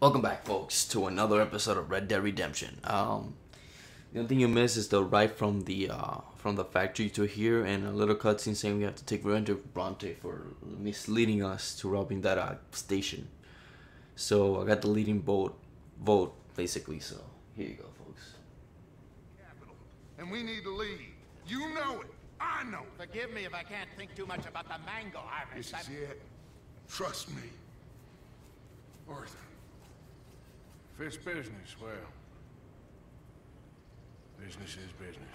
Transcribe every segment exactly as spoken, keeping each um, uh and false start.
Welcome back, folks, to another episode of Red Dead Redemption. Um, the only thing you miss is the ride from the uh, from the factory to here, and a little cutscene saying we have to take revenge of Bronte for misleading us to robbing that uh, station. So I got the leading vote, vote basically. So here you go, folks. Capital, and we need to leave. You know it. I know it. Forgive me if I can't think too much about the mango harvest. This is it. Trust me, Arthur. If it's business, well, business is business.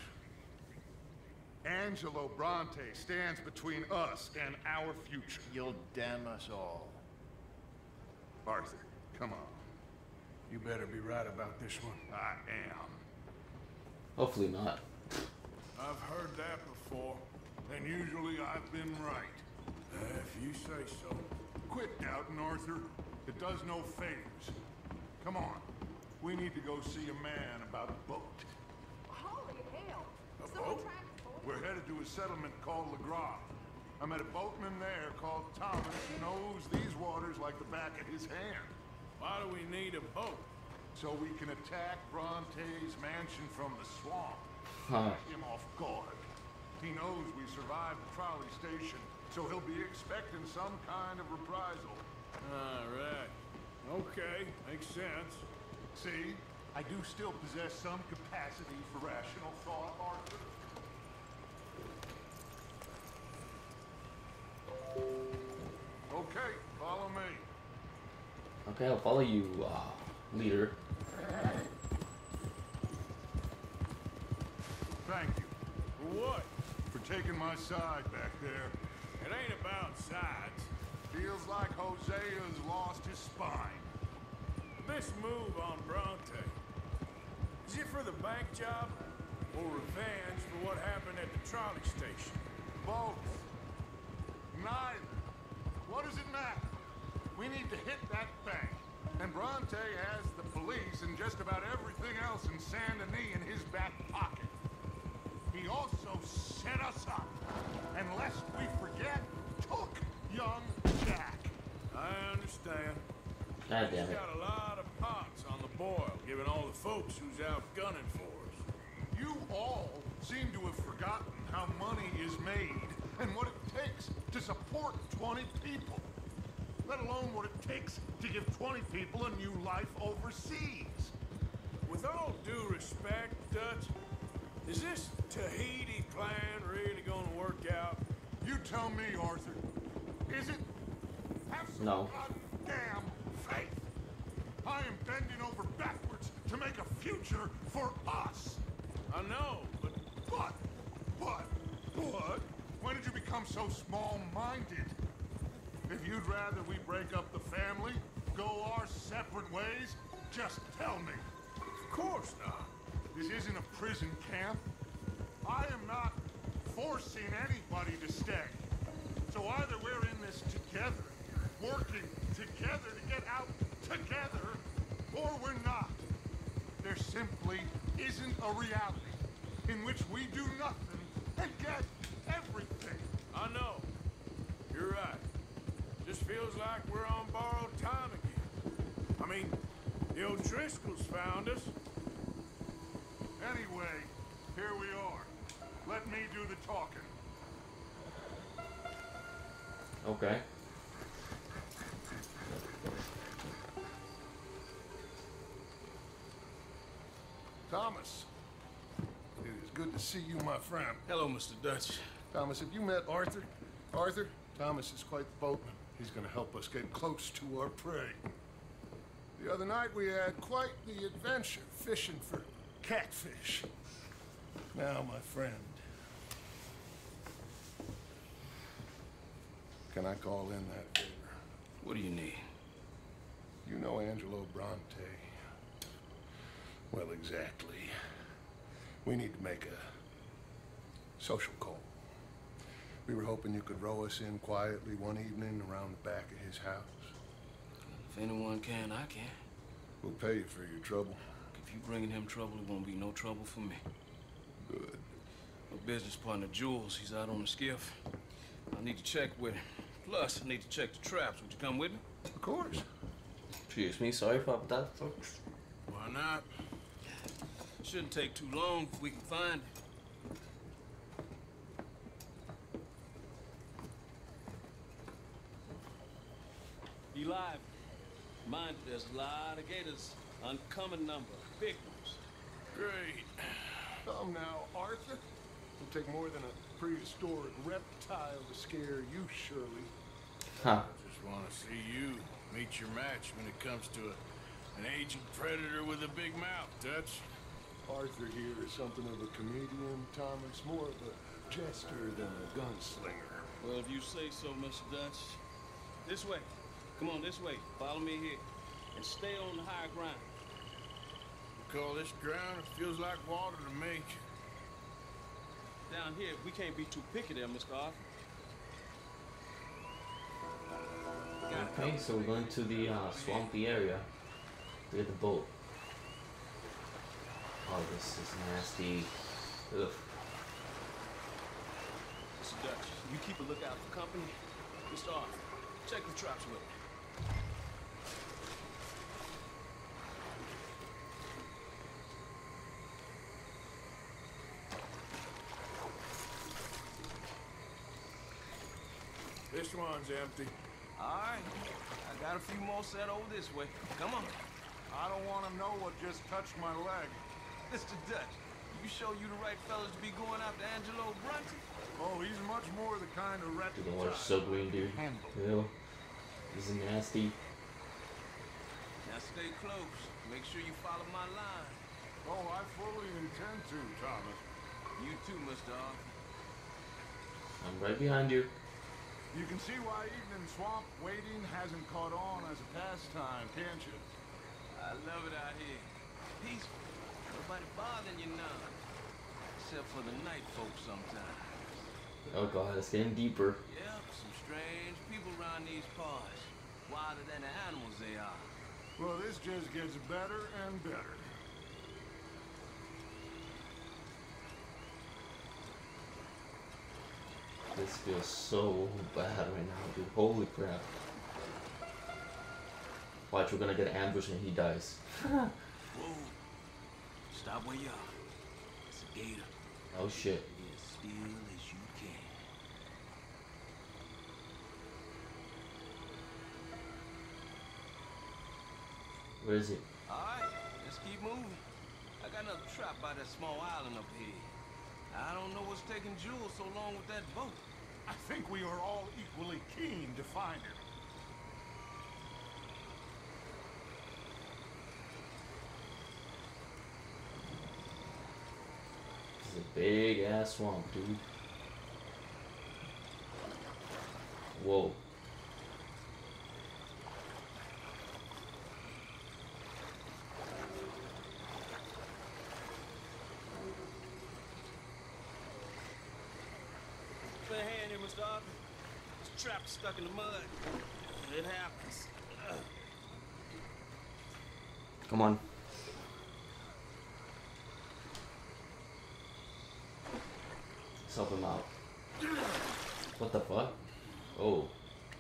Angelo Bronte stands between us and our future. You'll damn us all. Arthur, come on. You better be right about this one. I am. Hopefully not. I've heard that before, and usually I've been right. Uh, if you say so. Quit doubting, Arthur. It does no favors. Come on. We need to go see a man about a boat. Holy hell! A So boat? attractive. We're headed to a settlement called LeGras. I met a boatman there called Thomas who knows these waters like the back of his hand. Why do we need a boat? So we can attack Bronte's mansion from the swamp. Huh. Catch him off guard. He knows we survived the trolley station, so he'll be expecting some kind of reprisal. All right. Okay, makes sense. See? I do still possess some capacity for rational thought, Arthur. Okay, follow me. Okay, I'll follow you, uh, leader. Thank you For what? for taking my side back there. It ain't about sides. Feels like Hosea's lost his spine. This move on Bronte, is it for the bank job or revenge for what happened at the trolley station? Both. Neither. What does it matter? We need to hit that bank. And Bronte has the police and just about everything else in Saint Denis in his back pocket. He also set us up. And lest we forget, took young Jack. I understand. God damn He's it. got a lot of pots on the boil, given all the folks who's out gunning for us. You all seem to have forgotten how money is made and what it takes to support twenty people. Let alone what it takes to give twenty people a new life overseas. With all due respect, Dutch, is this Tahiti plan really gonna work out? You tell me, Arthur. Is it? Have some No. goddamn faith. I am bending over backwards to make a future for us. I know, but What? What? What? When did you become so small-minded? If you'd rather we break up the family, go our separate ways, just tell me. of course not. This isn't a prison camp. I am not forcing anybody to stay. So either we're in this together, working together to get out together, or we're not. There simply isn't a reality in which we do nothing and get everything. I know. You're right. Just feels like we're on borrowed time again. I mean, the O'Driscolls found us. Anyway, here we are. Let me do the talking. Okay. Thomas, it is good to see you, my friend. Hello, Mister Dutch. Thomas, have you met Arthur? Arthur? Thomas is quite the boatman. He's gonna help us get close to our prey. The other night we had quite the adventure fishing for catfish. Now, my friend, can I call in that favor? What do you need? You know Angelo Bronte. Well, exactly. We need to make a social call. We were hoping you could row us in quietly one evening around the back of his house. If anyone can, I can. We'll pay you for your trouble. If you bringing him trouble, it won't be no trouble for me. Good. My business partner, Jules, he's out on the skiff. I need to check with him. Plus, I need to check the traps. Would you come with me? Of course. Excuse me, sorry about that, folks. Why not? Shouldn't take too long if we can find it. Be live. Mind you, there's a lot of gators. Uncommon number. Big ones. Great. Come now, Arthur. It'll take more than a prehistoric reptile to scare you, Shirley. Huh. I just want to see you meet your match when it comes to a, an aging predator with a big mouth, Dutch. Arthur here is something of a comedian. Thomas more of a jester than a gunslinger. Well, if you say so, Mister Dutch. This way. Come on, this way. Follow me here. And stay on the higher ground. You call this ground? It feels like water to me. Down here, we can't be too picky there, Mister Arthur. Okay, so we're going to the uh, swampy area to get the boat. Oh, this is nasty. Ugh. Mister Dutch, you keep a lookout for company. Mister Arthur, check the traps with me. This one's empty. All right. I got a few more set over this way. Come on. I don't want to know what just touched my leg. Mister Dutch, you sure you the right fellas to be going after Angelo Brunton? Oh, he's much more the kind of reptile. Dude, the water's so green, dude. Ew. This is nasty. Now stay close. Make sure you follow my line. Oh, I fully intend to, Thomas. You too, Mister Arthur. I'm right behind you. You can see why eating in swamp wading hasn't caught on as a pastime, can't you? I love it out here. Peaceful. Nobody bothering you now. Except for the night folks sometimes. Oh god, it's getting deeper. Yep, some strange people around these parts. Wilder than the animals they are. Well, this just gets better and better. This feels so bad right now, dude. Holy crap. Watch, we're gonna get ambushed and he dies. Whoa. Stop where you are. It's a gator. Oh shit. Be as still as you can. Where is he? Alright, let's keep moving. I got another trap by that small island up here. I don't know what's taking Jules so long with that boat. I think we are all equally keen to find her. This is a big ass swamp, dude. Whoa. Put a hand here, Mister Arthur. This trap's stuck in the mud. It happens. Ugh. Come on. Let's help him out. What the fuck? Oh.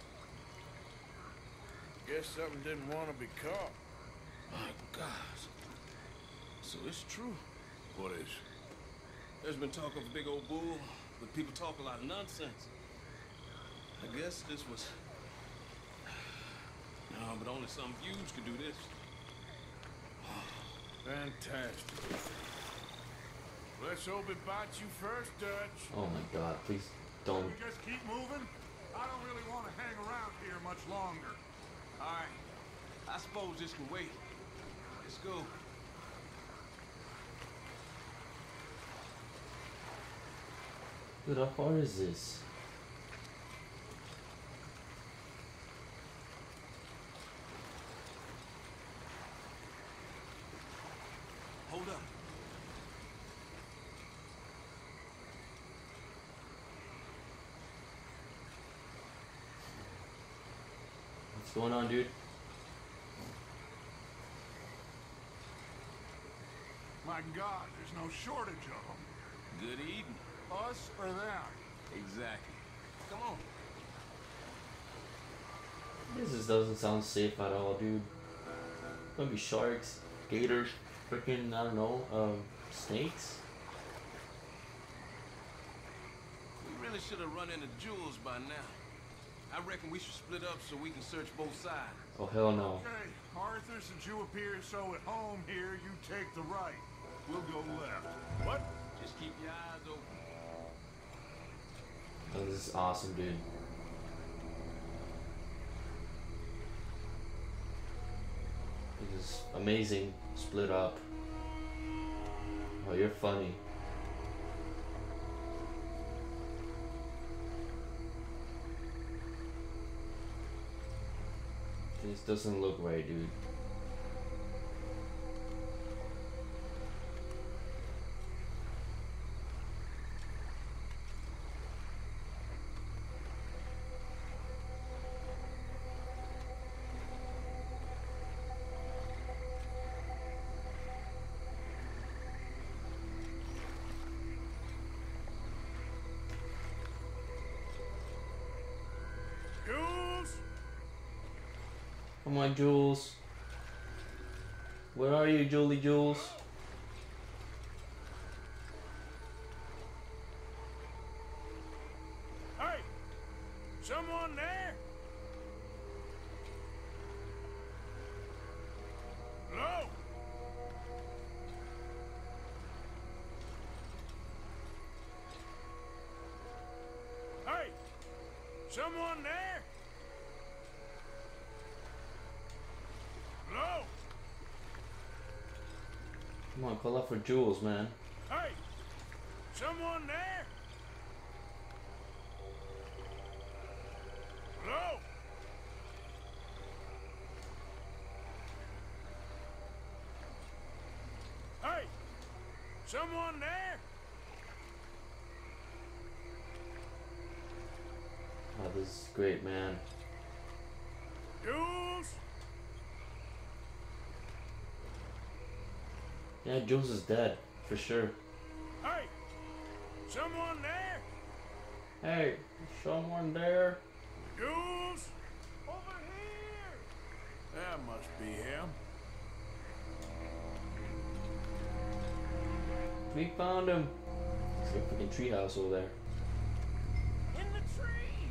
Guess something didn't want to be caught. My gosh. So it's true. What is? There's been talk of a big old bull, but people talk a lot of nonsense. I guess this was... No, but only some huge could do this. Fantastic. Let's hope it bites you first, Dutch. Oh my god, please don't. We just keep moving? I don't really want to hang around here much longer. All right. I suppose this can wait. Let's go. Dude, how far is this? Hold up. What's going on, dude? My God, there's no shortage of them. Good eating. Us or them? Exactly. Come on. This just doesn't sound safe at all, dude. Gonna be sharks, gators, freaking I don't know, um, snakes. We really should have run into Jules by now. I reckon we should split up so we can search both sides. Oh hell no. Okay, Arthur, since you appear so at home here, you take the right. We'll go left. What? Just keep your eyes open. Oh, this is awesome, dude. This is amazing. Split up. Oh, you're funny. This doesn't look right, dude. Jules? Come on, Jules. Where are you, Julie Jules? Hey! Someone there? Hello? Hey! Someone there? Hello? Come on, call out for Jules, man. Hey! Someone there? Hello? Hey! Someone there? Oh, this is great, man. Jules? Yeah, Jules is dead, for sure. Hey! Someone there? Hey, someone there? Jules? Over here! That must be him. We found him. It's a freaking treehouse over there. In the tree!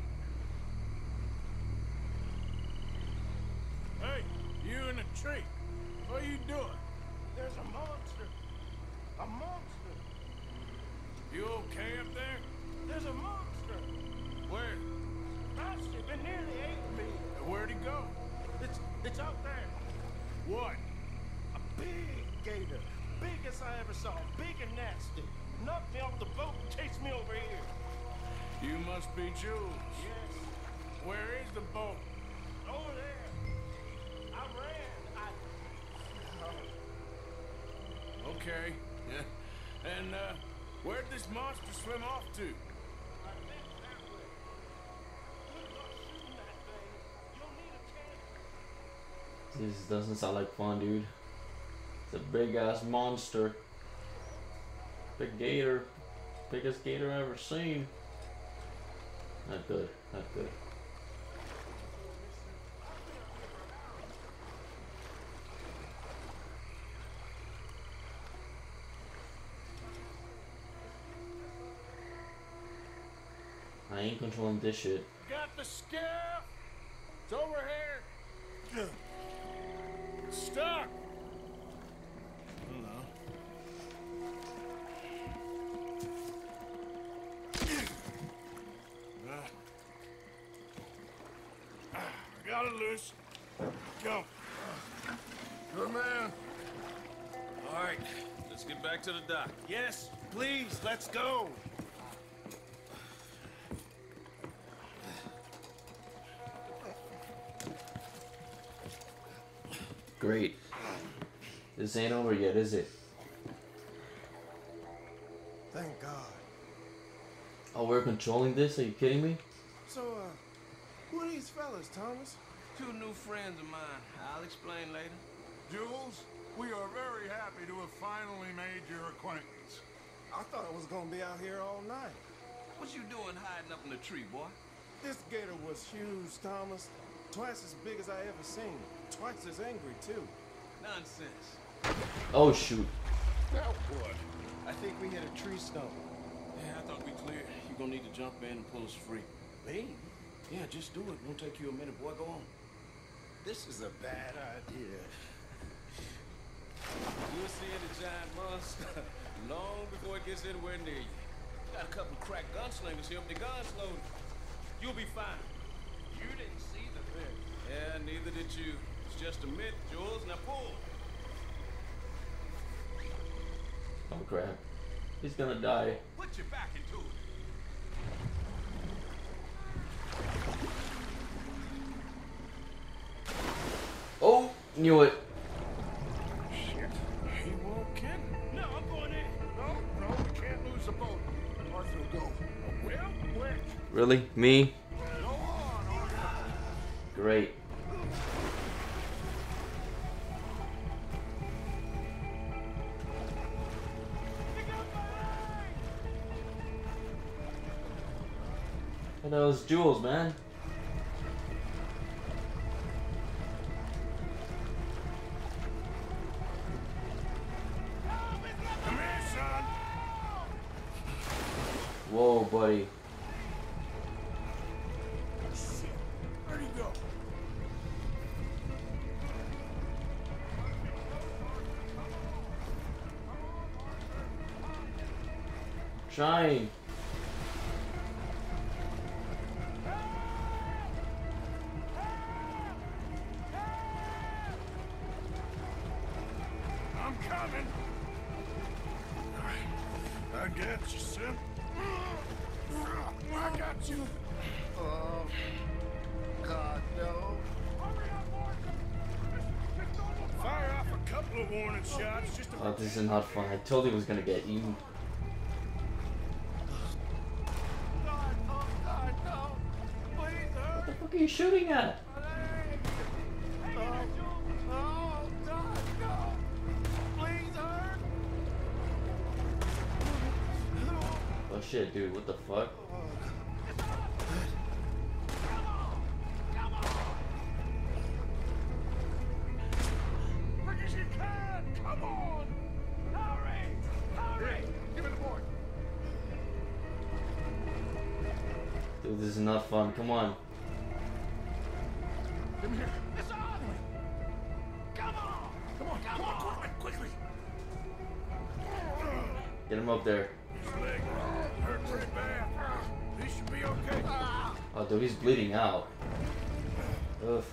Hey, you in the tree. What are you doing? There's a monster. A monster. You okay up there? There's a monster. Where? Monster, it nearly ate me. Where'd he go? It's it's out there. What? A big gator. Biggest I ever saw. Big and nasty. Knocked me off the boat and chased me over here. You must be Jules. Yes. Where is the boat? Over there. I ran. I Okay. Yeah. And, uh, where'd this monster swim off to? I went that way. Good luck shooting that thing. You'll need a cannon. This doesn't sound like fun, dude. It's a big ass monster. Big gator. Biggest gator I've ever seen. Not good. Not good. I ain't controlling this shit. Got the skiff! It's over here! Stuck! Hello. I got it loose. Go. Good man. All right, let's get back to the dock. Yes, please, let's go. Great. This ain't over yet, is it? Thank God. Oh, we're controlling this? Are you kidding me? So, uh, who are these fellas, Thomas? Two new friends of mine. I'll explain later. Jules, we are very happy to have finally made your acquaintance. I thought I was gonna be out here all night. What you doing hiding up in the tree, boy? This gator was huge, Thomas. Twice as big as I ever seen. twice as angry, too. Nonsense. Oh shoot. Now what? I think we hit a tree stump. Yeah, I thought we cleared. You're gonna need to jump in and pull us free. Me? Yeah, just do it. Won't take you a minute, boy. Go on. This is a bad idea. You'll see the giant monster long before it gets anywhere near you. Got a couple crack gunslingers here with their guns loaded. You'll be fine. You didn't see the thing. Yeah, neither did you. It's just a myth, Jules. Now pull. Oh crap. He's gonna die. Put your back into it. Oh, knew it. Shit. He won't get it. No, I'm going in. No, no, we can't lose the boat. Arthur will go. Well, quick. Really? Me? Go on, Arthur. Great. And that was Jules, man. Come here, son. Whoa, buddy. Shit. Where'd he go? Shine. I'm coming. All right. I got you, son. I got you. Oh, God, no. Fire off a couple of warning shots just to Oh, this is not fun. I told you it was gonna get eaten. God, oh, God, no. Please, What the fuck are you shooting at? Oh, oh, God, no. Please, hurt. Oh shit, dude. What the fuck? Quick as you can. Come on. Hurry. Hurry. Give me the board. Dude, this is not fun. Come on. Give me here. It's on. Come on. Come on, come on, quickly, quickly. Get him up there. his leg. Hurt pretty bad. He should be okay. Oh, dude, he's bleeding out. Ugh.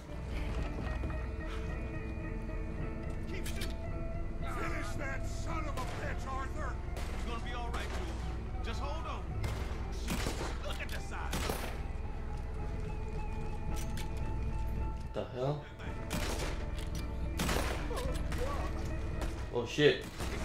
Keep shooting. Finish that son of a bitch, Arthur. It's gonna be all right, Jules. Just hold on. Jesus, look at the size. What the hell? Oh shit.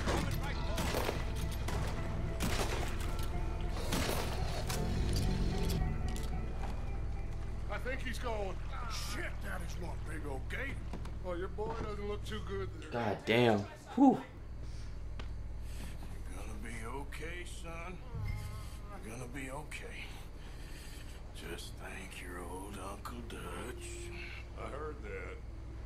I think he's going. Shit, that is one big old gate. Oh, your boy doesn't look too good there. God damn. Whew. You're gonna be okay, son. You're gonna be okay. Just thank your old Uncle Dutch. I heard that.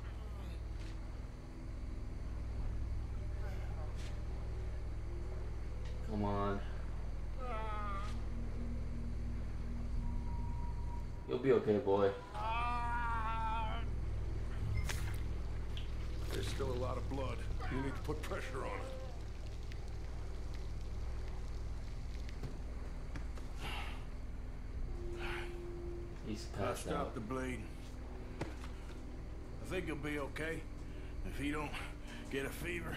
Come on. You'll be okay, boy. There's still a lot of blood. You need to put pressure on it. He's I'll passed stop out. the bleeding. I think he'll be okay. If he don't get a fever,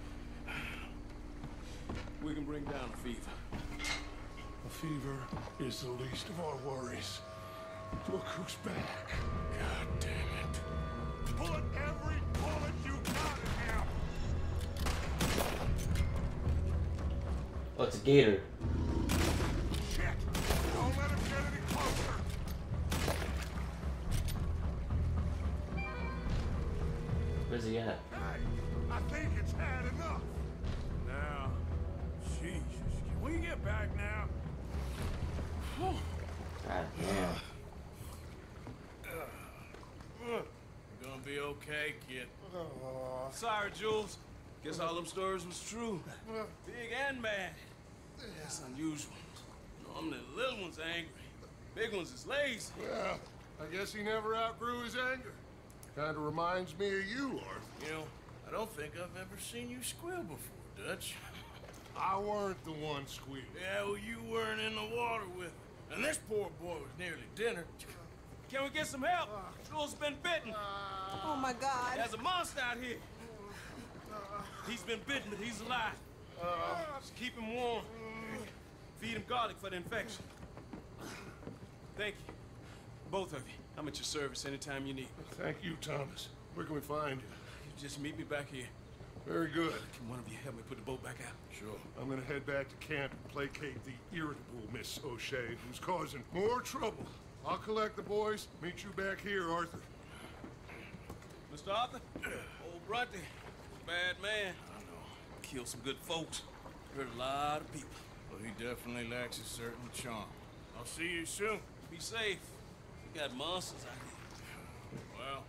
we can bring down a fever. A fever is the least of our worries. Look who's back. God damn it. Put every bullet you got in him. Oh, it's a gator. Shit! Don't let him get any closer. Where's he at? Hey, I think it's had enough. Now, Jesus, can we get back now? God damn. We're gonna be okay, kid. Sorry, Jules. Guess all them stories was true. Big and bad. That's unusual. Normally the little ones are angry. Big ones is lazy. Well, I guess he never outgrew his anger. Kind of reminds me of you, Arthur. You know, I don't think I've ever seen you squeal before, Dutch. I weren't the one squealing. Yeah, well, you weren't in the water with him. And this poor boy was nearly dinner. Can we get some help? Jules been bitten. Oh my God. There's a monster out here. He's been bitten, but he's alive. Just keep him warm. Feed him garlic for the infection. Thank you. Both of you. I'm at your service anytime you need. Thank you, Thomas. Where can we find you? You just meet me back here. Very good. Can one of you help me put the boat back out? Sure. I'm gonna head back to camp and placate the irritable Miss O'Shea, who's causing more trouble. I'll collect the boys. Meet you back here, Arthur. Mister Arthur? Old Brunty. Bad man. I know. Killed some good folks. Hurt a lot of people. Well, he definitely lacks a certain charm. I'll see you soon. Be safe. We got monsters out here. Well.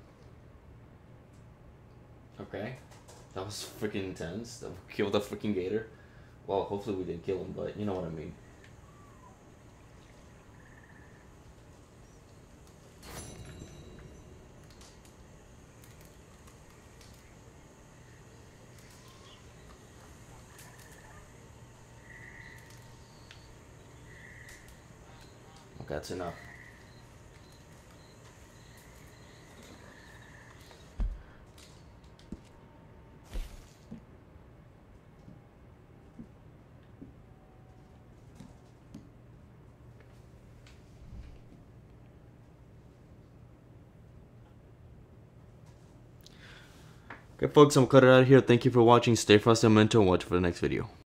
Okay. That was freaking intense. That killed the freaking gator. Well, hopefully we didn't kill him, but you know what I mean. Okay, that's enough. Okay, folks, I'm gonna cut it out here. Thank you for watching. Stay frosty and mental. Watch for the next video.